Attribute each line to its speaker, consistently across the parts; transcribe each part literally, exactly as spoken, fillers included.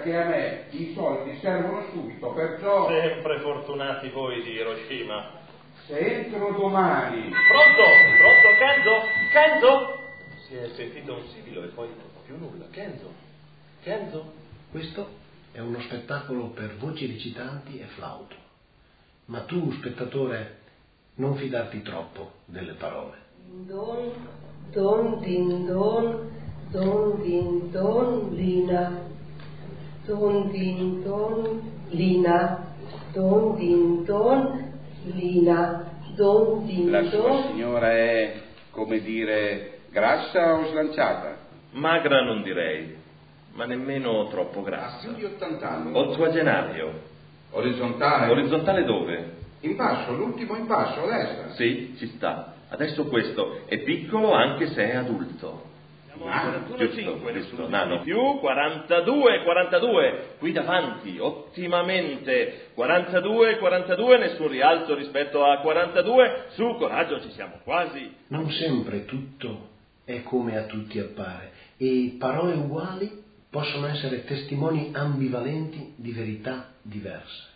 Speaker 1: che a me i soldi servono subito, perciò...
Speaker 2: Sempre fortunati voi di Hiroshima.
Speaker 1: Se entro domani...
Speaker 2: Pronto? Pronto, Kenzo? Kenzo? Si è sentito un sibilo e poi più nulla. Kenzo? Kenzo?
Speaker 3: Questo è uno spettacolo per voci recitanti e flauto. Ma tu, spettatore, non fidarti troppo delle parole.
Speaker 4: Don, don, din, don, don, din, don, lina. Don, din, don, lina. Don, din, don, lina. Don, din,
Speaker 1: La
Speaker 4: don.
Speaker 1: sua signora è, come dire, grassa o slanciata?
Speaker 2: Magra non direi, ma nemmeno troppo
Speaker 1: Ha
Speaker 2: grassa.
Speaker 1: più di ottanta anni.
Speaker 2: Ottuagenario.
Speaker 1: Orizzontale?
Speaker 2: Orizzontale dove?
Speaker 1: In basso, l'ultimo in basso, a destra.
Speaker 2: Sì, ci sta. Adesso questo è piccolo anche se è adulto.
Speaker 1: Ah,
Speaker 2: Giusto, giusto, nano. Più quarantadue, quarantadue, qui davanti, ottimamente. quarantadue, quarantadue, nessun rialzo rispetto a quarantadue. Su, coraggio, ci siamo quasi.
Speaker 3: Non sempre tutto è come a tutti appare, e parole uguali possono essere testimoni ambivalenti di verità diverse.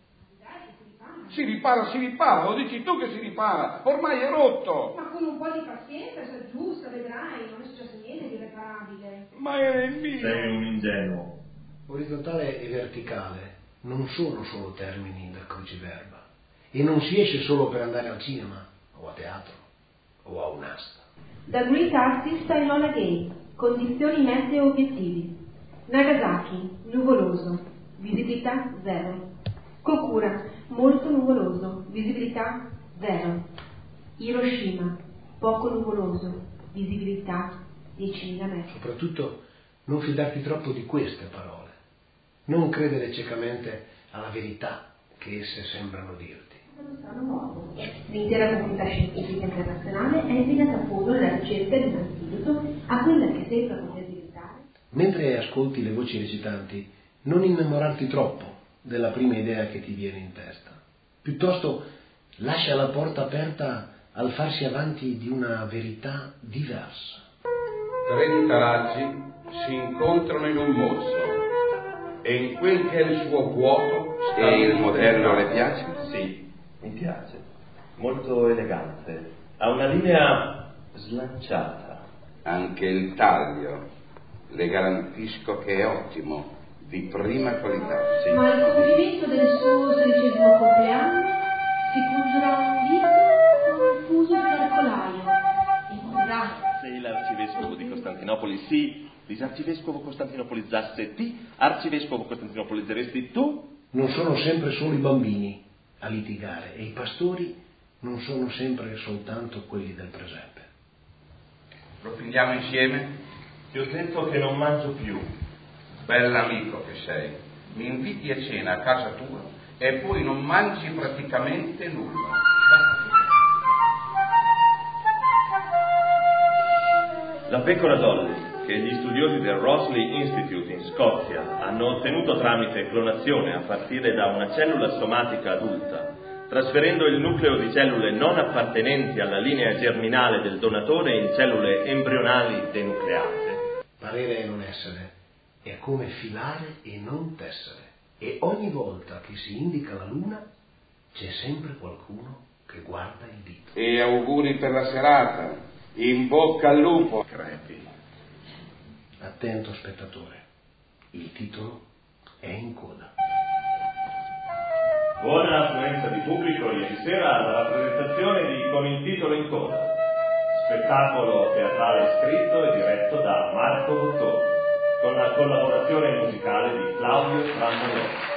Speaker 1: Si ripara, si ripara, lo dici tu che si ripara, ormai è rotto.
Speaker 5: Ma con un po' di pazienza si aggiusta, vedrai, non è successo niente di irreparabile.
Speaker 1: Ma è il mio.
Speaker 2: Sei un ingenuo.
Speaker 3: Orizzontale e verticale non sono solo termini da cruciverba, e non si esce solo per andare al cinema, o a teatro, o a un'asta.
Speaker 5: Da Greek Artist a Enola Gay, condizioni meteo e obiettivi. Nagasaki, nuvoloso, visibilità zero. Kokura, molto nuvoloso, visibilità zero. Hiroshima, poco nuvoloso, visibilità diecimila metri.
Speaker 3: Soprattutto non fidarti troppo di queste parole, non credere ciecamente alla verità che esse sembrano dirti.
Speaker 5: L'intera comunità scientifica internazionale è impegnata a fondo nella ricerca di un antidoto a quella che sembra poter diventare.
Speaker 3: Mentre ascolti le voci recitanti, non innamorarti troppo della prima idea che ti viene in testa. Piuttosto lascia la porta aperta al farsi avanti di una verità diversa.
Speaker 1: Tre nitaraggi si incontrano in un mozzo e in quel che è il suo vuoto sta...
Speaker 6: E il modello le piace?
Speaker 2: Sì, mi piace. Molto elegante. Ha una linea slanciata.
Speaker 1: Anche il taglio, le garantisco che è ottimo, di prima qualità.
Speaker 2: Sì.
Speaker 5: Ma al compimento del suo sedicesimo compleanno si pungerà un dito con il fuso dell'arcolaio. Incontrare.
Speaker 2: Sei l'arcivescovo di Costantinopoli, sì. Disarcivescovo costantinopolizzasse ti, arcivescovo costantinopolizzeresti tu?
Speaker 3: Non sono sempre solo i bambini a litigare, e i pastori non sono sempre soltanto quelli del presepe.
Speaker 1: Lo prendiamo insieme?
Speaker 2: Ti ho detto che non mangio più.
Speaker 1: Bell'amico che sei, mi inviti a cena a casa tua e poi non mangi praticamente nulla.
Speaker 2: La pecora Dolly, che gli studiosi del Rossley Institute in Scozia hanno ottenuto tramite clonazione a partire da una cellula somatica adulta, trasferendo il nucleo di cellule non appartenenti alla linea germinale del donatore in cellule embrionali denucleate.
Speaker 3: Parere e non essere è come filare e non tessere, e ogni volta che si indica la luna c'è sempre qualcuno che guarda il dito.
Speaker 1: E auguri per la serata, in bocca al lupo.
Speaker 2: Crepi.
Speaker 3: Attento spettatore, il titolo è in coda.
Speaker 2: Buona affluenza di pubblico ieri sera alla rappresentazione di Con il titolo in coda, spettacolo teatrale scritto e diretto da Marco Bottoni, con la collaborazione musicale di Claudio Tramoloni.